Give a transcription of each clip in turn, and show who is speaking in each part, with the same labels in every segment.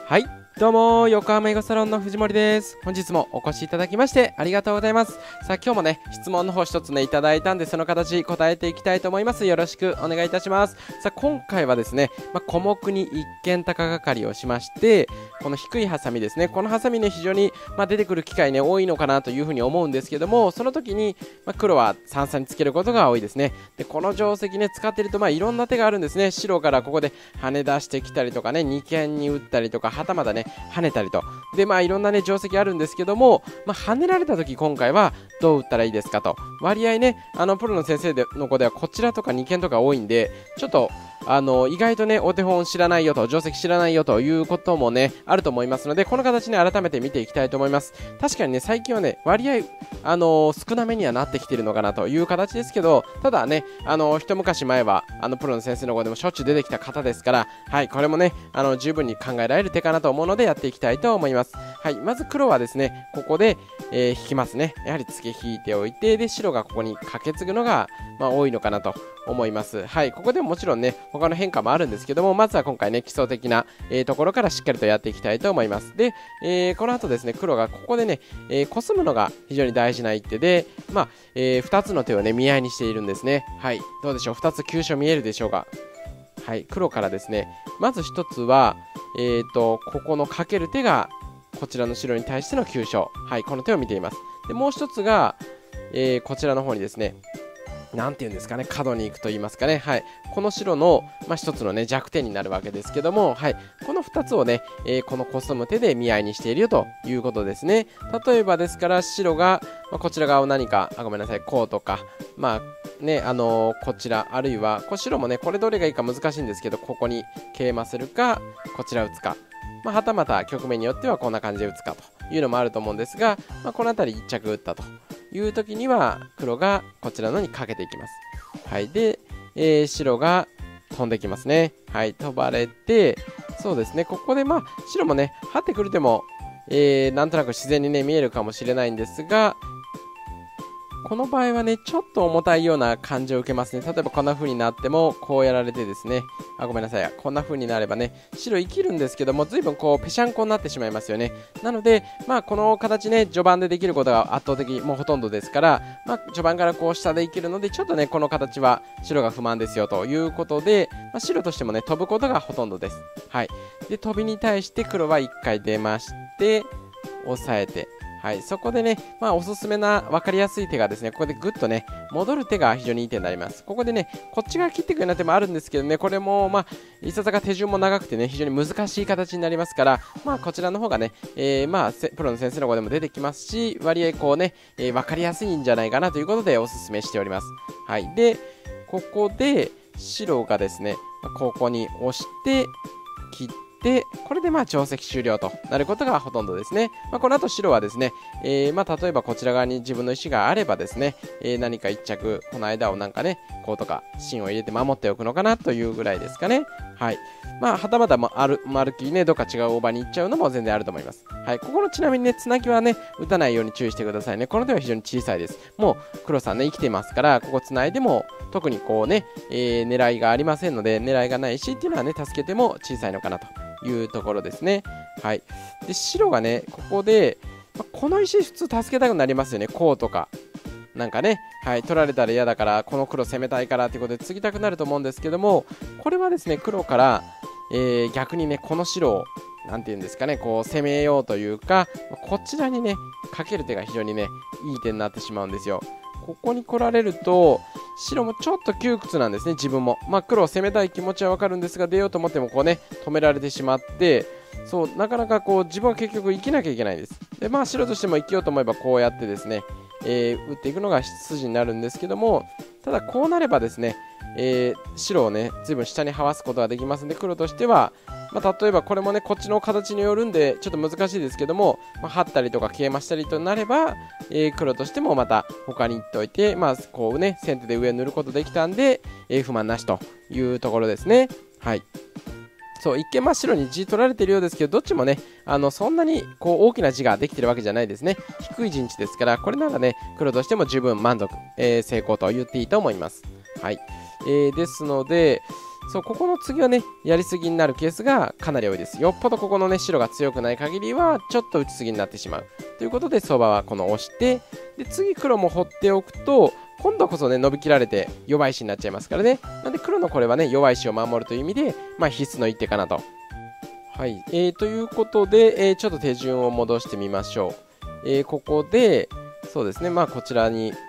Speaker 1: はい、どうも横浜囲碁サロンの藤森です。本日もお越しいただきましてありがとうございます。さあ今日もね質問の方一つねいただいたんで、その形答えていきたいと思います。よろしくお願いいたします。さあ今回はですね、小目に一間高掛かりをしまして、この低いハサミですね、このハサミね非常に出てくる機会ね多いのかなというふうに思うんですけども、その時に黒は三々につけることが多いですね。でこの定石ね使っているといろんな手があるんですね。白からここで跳ね出してきたりとかね、二間に打ったりとか、はたまたね跳ねたりとでいろんなね定石あるんですけども、跳ねられた時今回はどう打ったらいいですかと。割合ねプロの先生の子ではこちらとか二間とか多いんで、ちょっと意外とねお手本知らないよと、定石知らないよということもねあると思いますので、この形ね改めて見ていきたいと思います。確かにね最近はね割合少なめにはなってきてるのかなという形ですけど、ただね一昔前はプロの先生の子でもしょっちゅう出てきた方ですから、はい、これもね十分に考えられる手かなと思うのでやっていきたいと思います。はい、まず黒はですねここで、引きますね。やはりツケ引いておいて、で白がここにカケツぐのが、多いのかなと思います。はい、ここでももちろんね他の変化もあるんですけども、まずは今回ね基礎的な、ところからしっかりとやっていきたいと思います。で、この後ですね黒がここでね、コスむのが非常に大事な一手で、2つの手をね見合いにしているんですね。はい、どうでしょう、2つ急所見えるでしょうか。はい、黒からですねまず1つはここのかける手がこちらの白に対しての急所、はい、この手を見ています。でもう1つが、こちらの方にですね、なんていうんですかね、角に行くと言いますかね、はい、この白の、一つのね弱点になるわけですけども、はい、この2つをね、このコスむ手で見合いにしているよということですね。例えばですから白が、こちら側を何かごめんなさいこうとか、ねこちら、あるいは白もねこれどれがいいか難しいんですけど、ここにケイマするかこちら打つか、はたまた局面によってはこんな感じで打つかというのもあると思うんですが、この辺り1着打ったという時には黒がこちらのにかけていきます。はい、で、白が飛んできますね。はい、飛ばれて、そうですねここで白もね張ってくる手も、なんとなく自然にね見えるかもしれないんですが、この場合はねちょっと重たいような感じを受けますね。例えばこんな風になってもこうやられてですね、ごめんなさい、こんな風になればね白生きるんですけども、随分こうぺしゃんこになってしまいますよね。なのでこの形ね序盤でできることが圧倒的もうほとんどですから、序盤からこう下で生きるので、ちょっとねこの形は白が不満ですよということで、白としてもね飛ぶことがほとんどです。はい、で飛びに対して黒は1回出まして押さえて、はい、そこでね、おすすめな分かりやすい手がですね、ここでぐっとね戻る手が非常にいい手になります。ここでねこっち側切っていくような手もあるんですけどね、これもいささか手順も長くてね非常に難しい形になりますから、こちらの方がね、プロの先生の方でも出てきますし、割合こうね、分かりやすいんじゃないかなということでおすすめしております。はい、でここで白がですねここに押して切って、でこれで定石終了となることがほとんどですね。この後白はですね、例えばこちら側に自分の石があればですね、何か一着この間をなんかねこうとか芯を入れて守っておくのかなというぐらいですかね。はい、はたまた丸きりねどっか違う大場に行っちゃうのも全然あると思います。はい、ここのちなみにねつなぎはね打たないように注意してくださいね。この手は非常に小さいです。もう黒さんね生きていますから、ここつないでも特にこうね、狙いがありませんので、狙いがないしっていうのはね助けても小さいのかなというところですね。はい、で白がねここで、この石普通助けたくなりますよね。こうとかなんかね、はい、取られたら嫌だからこの黒攻めたいからということで継ぎたくなると思うんですけども、これはですね黒から、逆にねこの白をなんていうんですかねこう攻めようというか、こちらにねかける手が非常にねいい手になってしまうんですよ。ここに来られると白もちょっと窮屈なんですね。自分も黒を攻めたい気持ちはわかるんですが、出ようと思ってもこうね止められてしまって、そうなかなかこう自分は結局生きなきゃいけないです。で白としても生きようと思えばこうやってですね、打っていくのが筋になるんですけども、ただこうなればですね、白をね随分下に這わすことができますので、黒としては例えばこれもねこっちの形によるんでちょっと難しいですけども、張ったりとかケイマしたりとなれば、黒としてもまた他に行っておいて、こうね先手で上塗ることできたんで、不満なしというところですね。はい、そう一見真っ白に地取られているようですけど、どっちもねそんなにこう大きな地ができているわけじゃないですね。低い陣地ですから、これならね黒としても十分満足、成功と言っていいと思います。はい、ですのでそう、ここの次はね、やりすぎになるケースがかなり多いです。よっぽどここのね、白が強くない限りは、ちょっと打ちすぎになってしまう。ということで、相場はこの押して、で、次黒も放っておくと、今度こそね、伸びきられて弱い石になっちゃいますからね。なんで黒のこれはね、弱い石を守るという意味で、必須の一手かなと。はい。ということで、ちょっと手順を戻してみましょう。ここで、そうですね、こちらに、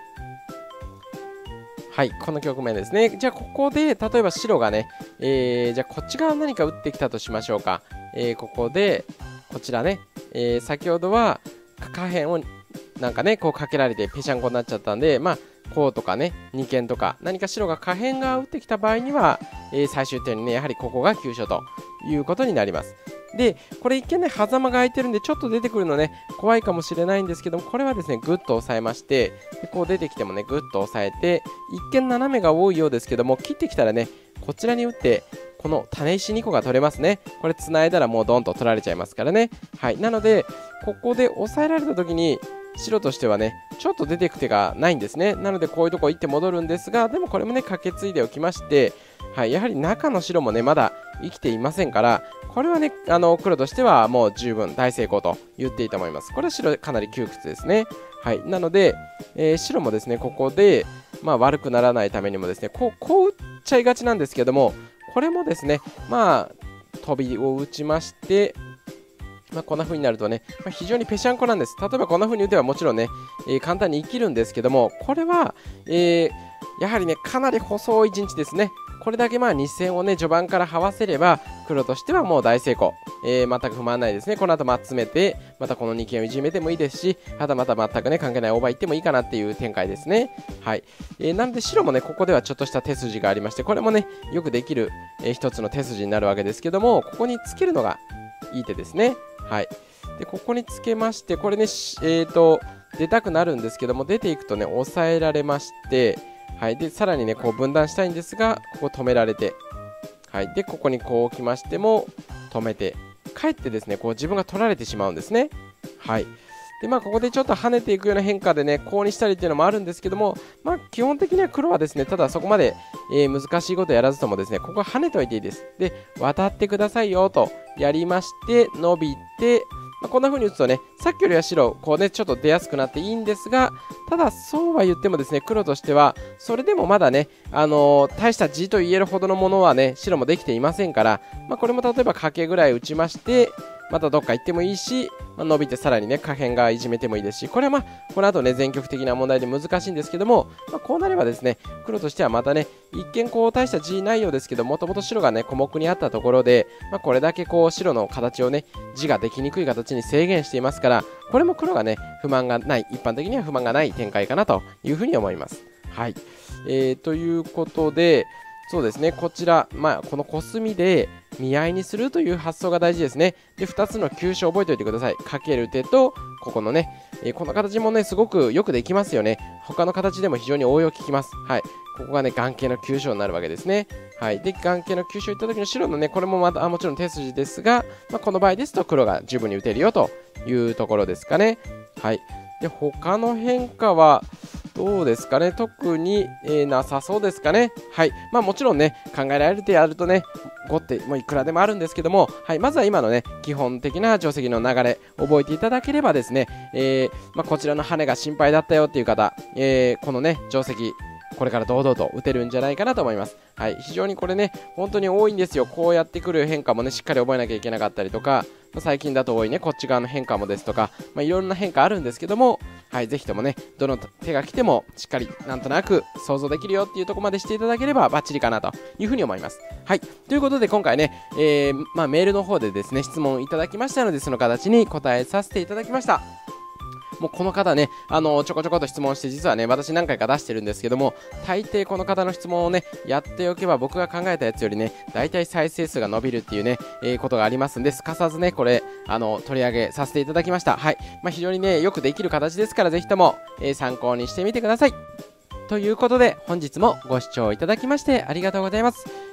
Speaker 1: はい、この局面ですね。じゃあ、ここで、例えば白がね、じゃあ、こっち側何か打ってきたとしましょうか。ここで、こちらね、先ほどは下辺をなんかね、こうかけられてぺしゃんこになっちゃったんで、こうとかね、二間とか、何か白が下辺側打ってきた場合には、最終的にね、やはりここが急所ということになります。で、これ一見ね、狭間が空いてるんで、ちょっと出てくるのね、怖いかもしれないんですけども、これはですね、ぐっと押さえまして、でこう出てきてもね、ぐっと押さえて、一見斜めが多いようですけども、切ってきたらね、こちらに打って、この種石2個が取れますね。これ繋いだらもうドンと取られちゃいますからね。はい。なので、ここで押さえられた時に、白としてはね、ちょっと出ていく手がないんですね。なので、こういうとこ行って戻るんですが、でもこれもね、駆け継いでおきまして、はい。やはり中の白もね、まだ生きていませんから、これはね、黒としてはもう十分大成功と言っていいと思います。これは白かなり窮屈ですね。はい。なので、白もですね、ここで、悪くならないためにもですね、こう打っちゃいがちなんですけども、これもですね、飛びを打ちまして、こんな風になるとね、非常にぺしゃんこなんです。例えばこんな風に打てばもちろんね、簡単に生きるんですけども、これは、やはりね、かなり細い陣地ですね。これだけ2線をね、序盤から這わせれば、黒としてはもう大成功。全く不満ないですね。この後詰めて、またこの2件をいじめてもいいですし、はたまた全くね、関係ないオーバーいってもいいかなっていう展開ですね。はい。なので白もね、ここではちょっとした手筋がありまして、これもね、よくできる、一つの手筋になるわけですけども、ここにつけるのがいい手ですね。はい。で、ここにつけまして、これね、出たくなるんですけども、出ていくとね、抑えられまして、はい。で、さらにね、こう分断したいんですが、ここ止められて、はい。で、ここにこう置きましても、止めて、かえってですね、こう自分が取られてしまうんですね。はい。で、ここでちょっと跳ねていくような変化でね、こうにしたりっていうのもあるんですけども、基本的には黒はですね、ただそこまで、難しいことやらずともですね、ここは跳ねといていいです。で、渡ってくださいよとやりまして、伸びて、こんな風に打つとね、さっきよりは白、こうね、ちょっと出やすくなっていいんですが、ただそうは言ってもですね、黒としては、それでもまだね、大した地と言えるほどのものはね、白もできていませんから、これも例えば賭けぐらい打ちまして、またどっか行ってもいいし、伸びてさらにね、下辺がいじめてもいいですし、これはこの後ね、全局的な問題で難しいんですけども、こうなればですね、黒としてはまたね、一見こう大した地ないようですけど、もともと白がね、小目にあったところで、これだけこう白の形をね、地ができにくい形に制限していますから、これも黒がね、不満がない、一般的には不満がない展開かなというふうに思います。はい。ということで、そうですね、こちら、このコスミで見合いにするという発想が大事ですね。で、2つの急所を覚えておいてください。かける手と、ここのね、この形もね、すごくよくできますよね。他の形でも非常に応用効きます。はい。ここがね、眼形の急所になるわけですね。はい。で、眼形の急所いった時の白のね、これもまた、もちろん手筋ですが、この場合ですと黒が十分に打てるよというところですかね。はい。で、他の変化は、どうですかね、特に、なさそうですかね。はい。もちろんね、考えられる手やるとね、後ってもういくらでもあるんですけども、はい。まずは今のね、基本的な定石の流れ、覚えていただければですね、こちらの跳ねが心配だったよっていう方、このね、定石、これから堂々と打てるんじゃないかなと思います。はい。非常にこれね、本当に多いんですよ。こうやってくる変化もね、しっかり覚えなきゃいけなかったりとか、最近だと多いね、こっち側の変化もですとか、いろんな変化あるんですけども、はい、ぜひともね、どの手が来ても、しっかりなんとなく想像できるよっていうところまでしていただければバッチリかなというふうに思います。はい、ということで今回ね、メールの方でですね、質問いただきましたので、その形に答えさせていただきました。もうこの方ね、ちょこちょこと質問して、実はね、私何回か出してるんですけども、大抵この方の質問をね、やっておけば僕が考えたやつよりね、大体再生数が伸びるっていうね、ことがありますんで、すかさずね、これ、取り上げさせていただきました。はい。非常にね、よくできる形ですから、ぜひとも、参考にしてみてください。ということで、本日もご視聴いただきましてありがとうございます。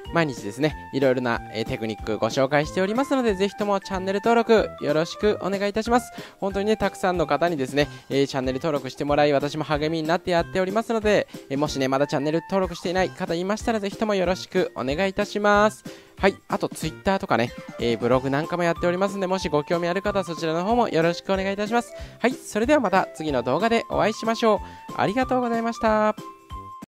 Speaker 1: 毎日ですね、いろいろな、テクニックご紹介しておりますので、ぜひともチャンネル登録よろしくお願いいたします。本当にね、たくさんの方にですね、チャンネル登録してもらい、私も励みになってやっておりますので、もしね、まだチャンネル登録していない方いましたら、ぜひともよろしくお願いいたします。はい、あとツイッターとかね、ブログなんかもやっておりますので、もしご興味ある方はそちらの方もよろしくお願いいたします。はい、それではまた次の動画でお会いしましょう。ありがとうございました。